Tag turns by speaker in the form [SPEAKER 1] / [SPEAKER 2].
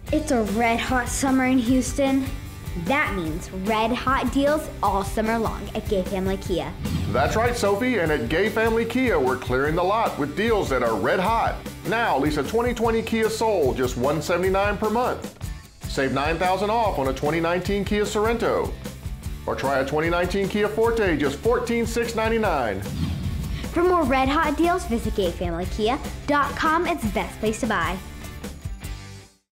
[SPEAKER 1] It's a red hot summer in Houston. That means red hot deals all summer long at Gay Family Kia.
[SPEAKER 2] That's right, Sophie, and at Gay Family Kia, we're clearing the lot with deals that are red hot. Now, lease a 2020 Kia Soul, just $179 per month. Save $9,000 off on a 2019 Kia Sorento. Or try a 2019 Kia Forte, just $14,699.
[SPEAKER 1] For more red hot deals, visit GayFamilyKia.com. It's the best place to buy.